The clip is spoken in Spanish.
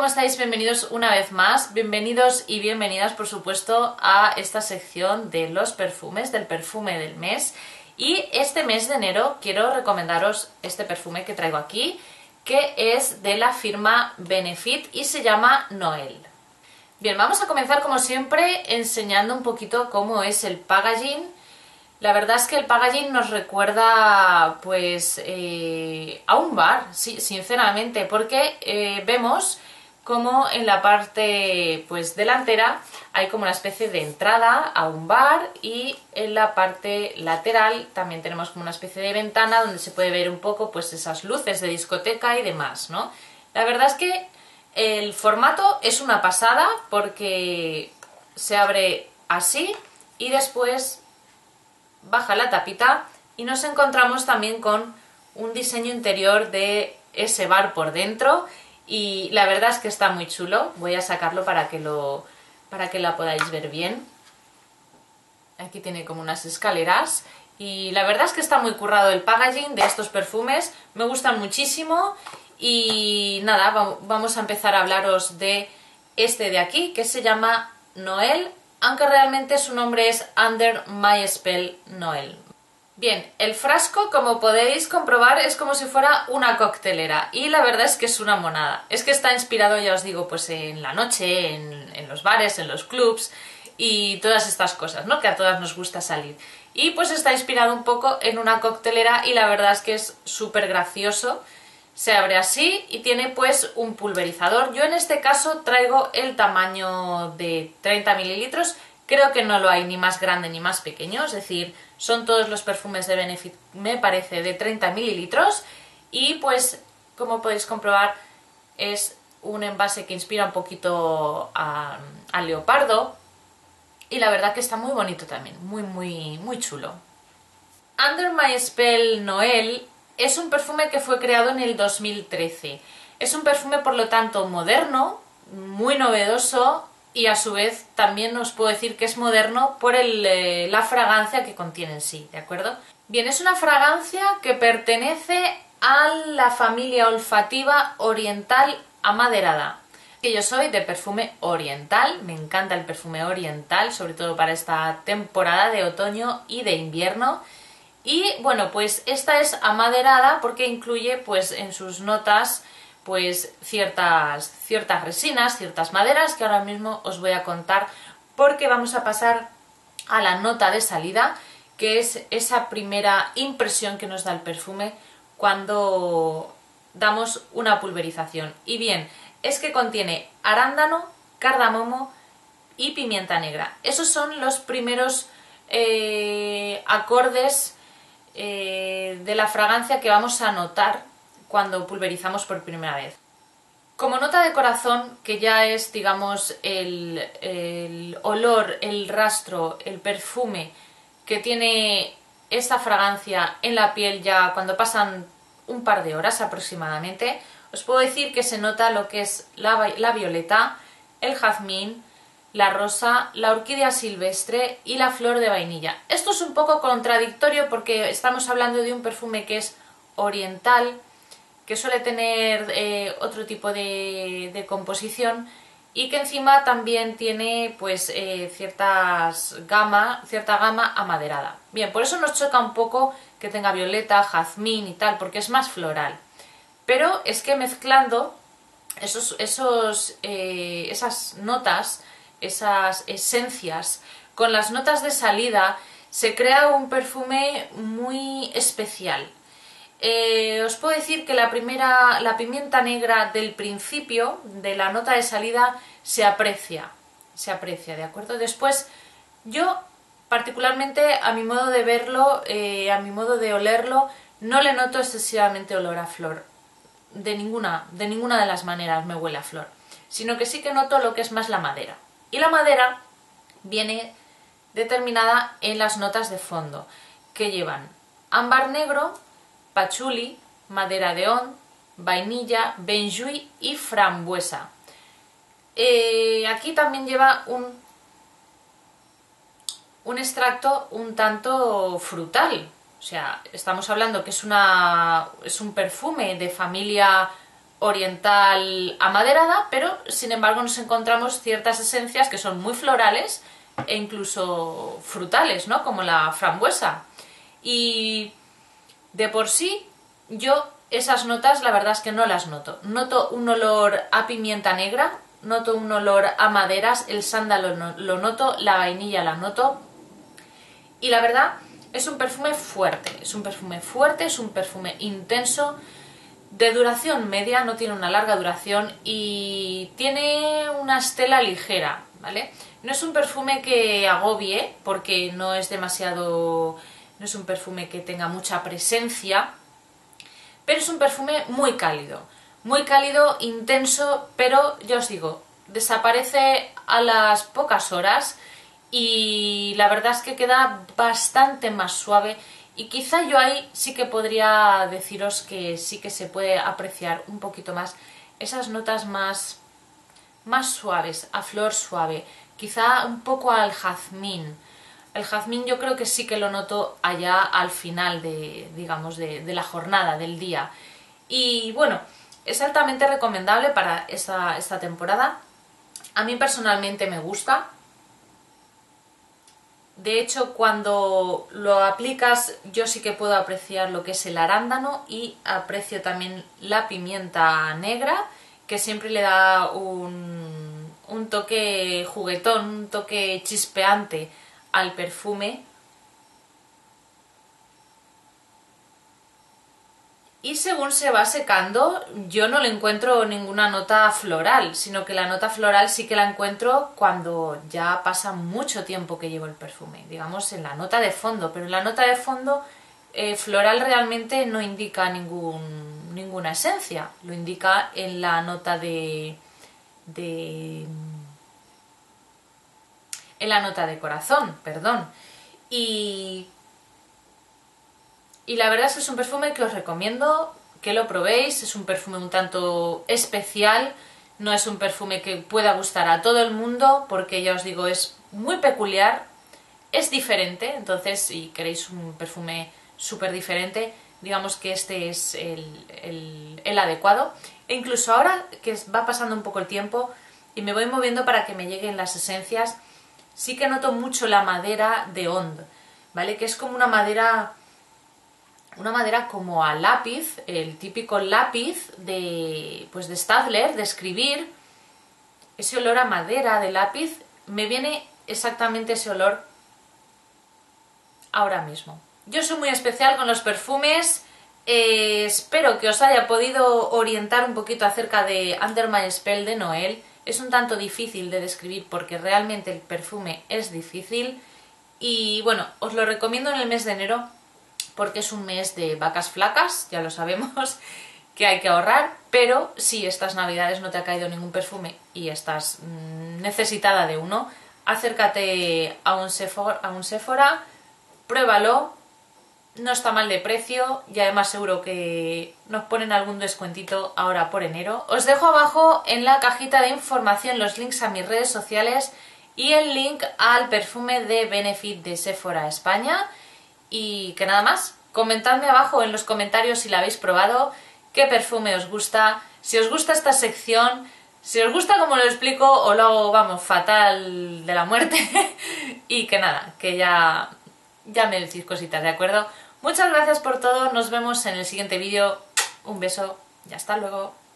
estáis? Bienvenidos una vez más, bienvenidos y bienvenidas por supuesto a esta sección de los perfumes, del perfume del mes. Y este mes de enero quiero recomendaros este perfume que traigo aquí, que es de la firma Benefit y se llama Noel. Bien, vamos a comenzar como siempre enseñando un poquito cómo es el packaging. La verdad es que el packaging nos recuerda pues a un bar, sí, sinceramente, porque vemos como en la parte pues delantera hay como una especie de entrada a un bar y en la parte lateral también tenemos como una especie de ventana donde se puede ver un poco pues esas luces de discoteca y demás, ¿no? La verdad es que el formato es una pasada porque se abre así y después baja la tapita y nos encontramos también con un diseño interior de ese bar por dentro y la verdad es que está muy chulo. Voy a sacarlo para que lo podáis ver bien. Aquí tiene como unas escaleras y la verdad es que está muy currado el packaging de estos perfumes, me gustan muchísimo. Y nada, vamos a empezar a hablaros de este de aquí que se llama Noel, aunque realmente su nombre es Under My Spell Noel. Bien, el frasco, como podéis comprobar, es como si fuera una coctelera y la verdad es que es una monada. Es que está inspirado, ya os digo, pues en la noche, en los bares, en los clubs y todas estas cosas, ¿no? Que a todas nos gusta salir. Y pues está inspirado un poco en una coctelera y la verdad es que es súper gracioso. Se abre así y tiene pues un pulverizador. Yo en este caso traigo el tamaño de 30 mililitros. Creo que no lo hay ni más grande ni más pequeño. Es decir, son todos los perfumes de Benefit, me parece, de 30 mililitros. Y pues, como podéis comprobar, es un envase que inspira un poquito al leopardo. Y la verdad que está muy bonito también. Muy chulo. Under My Spell Noel es un perfume que fue creado en el 2013. Es un perfume, por lo tanto, moderno, muy novedoso y a su vez también os puedo decir que es moderno por la fragancia que contiene en sí, ¿de acuerdo? Bien, es una fragancia que pertenece a la familia olfativa oriental amaderada. Que yo soy de perfume oriental, me encanta el perfume oriental, sobre todo para esta temporada de otoño y de invierno. Y bueno, pues esta es amaderada porque incluye pues en sus notas pues ciertas resinas, ciertas maderas que ahora mismo os voy a contar porque vamos a pasar a la nota de salida, que es esa primera impresión que nos da el perfume cuando damos una pulverización. Y bien, es que contiene arándano, cardamomo y pimienta negra. Esos son los primeros acordes de la fragancia que vamos a notar cuando pulverizamos por primera vez. Como nota de corazón, que ya es, digamos, el olor, el rastro, el perfume que tiene esta fragancia en la piel ya cuando pasan un par de horas aproximadamente, os puedo decir que se nota lo que es la violeta, el jazmín, la rosa, la orquídea silvestre y la flor de vainilla. Esto es un poco contradictorio porque estamos hablando de un perfume que es oriental, que suele tener otro tipo de composición y que encima también tiene pues cierta gama amaderada. Bien, por eso nos choca un poco que tenga violeta, jazmín y tal, porque es más floral. Pero es que mezclando esas notas, esas esencias, con las notas de salida, se crea un perfume muy especial. Os puedo decir que la pimienta negra del principio, de la nota de salida, se aprecia, ¿de acuerdo? Después, yo particularmente, a mi modo de verlo, a mi modo de olerlo, no le noto excesivamente olor a flor. De ninguna de las maneras me huele a flor, sino que sí que noto lo que es más la madera. Y la madera viene determinada en las notas de fondo, que llevan ámbar negro, pachuli, madera de on, vainilla, benjuí y frambuesa. Aquí también lleva un extracto un tanto frutal. O sea, estamos hablando que es un perfume de familia oriental amaderada, pero sin embargo nos encontramos ciertas esencias que son muy florales e incluso frutales, ¿no? Como la frambuesa. Y de por sí, yo esas notas la verdad es que no las noto. Noto un olor a pimienta negra, noto un olor a maderas, el sándalo lo noto, la vainilla la noto. Y la verdad, es un perfume fuerte, es un perfume fuerte, es un perfume intenso, de duración media, no tiene una larga duración y tiene una estela ligera, ¿vale? No es un perfume que agobie, porque no es demasiado... no es un perfume que tenga mucha presencia, pero es un perfume muy cálido, intenso, pero ya os digo, desaparece a las pocas horas y la verdad es que queda bastante más suave y quizá yo ahí sí que podría deciros que sí que se puede apreciar un poquito más esas notas más suaves, a flor suave, quizá un poco al jazmín. El jazmín yo creo que sí que lo noto allá al final de, digamos, de la jornada, del día. Y bueno, es altamente recomendable para esta temporada. A mí personalmente me gusta. De hecho, cuando lo aplicas yo sí que puedo apreciar lo que es el arándano y aprecio también la pimienta negra, que siempre le da un toque juguetón, un toque chispeante al perfume. Y según se va secando, yo no le encuentro ninguna nota floral, sino que la nota floral sí que la encuentro cuando ya pasa mucho tiempo que llevo el perfume, digamos en la nota de fondo, pero en la nota de fondo floral realmente no indica ninguna esencia, lo indica en la nota en la nota de corazón, perdón. Y la verdad es que es un perfume que os recomiendo que lo probéis, es un perfume un tanto especial, no es un perfume que pueda gustar a todo el mundo porque ya os digo es muy peculiar, es diferente, entonces si queréis un perfume súper diferente, digamos que este es el adecuado. E incluso ahora que va pasando un poco el tiempo y me voy moviendo para que me lleguen las esencias, sí que noto mucho la madera de Oud, ¿vale? Que es como una madera como a lápiz, el típico lápiz pues de Staedtler, de escribir. Ese olor a madera de lápiz, me viene exactamente ese olor ahora mismo. Yo soy muy especial con los perfumes, espero que os haya podido orientar un poquito acerca de Under My Spell de Noel. Es un tanto difícil de describir porque realmente el perfume es difícil y bueno, os lo recomiendo en el mes de enero porque es un mes de vacas flacas, ya lo sabemos, que hay que ahorrar, pero si estas navidades no te ha caído ningún perfume y estás necesitada de uno, acércate a un Sephora, pruébalo, no está mal de precio y además seguro que nos ponen algún descuentito ahora por enero. Os dejo abajo en la cajita de información los links a mis redes sociales y el link al perfume de Benefit de Sephora España. Y que nada más, comentadme abajo en los comentarios si la habéis probado, qué perfume os gusta, si os gusta esta sección, si os gusta como lo explico o lo hago, vamos, fatal de la muerte. Y que nada, que ya me decís cositas, ¿de acuerdo? Muchas gracias por todo, nos vemos en el siguiente vídeo, un beso y hasta luego.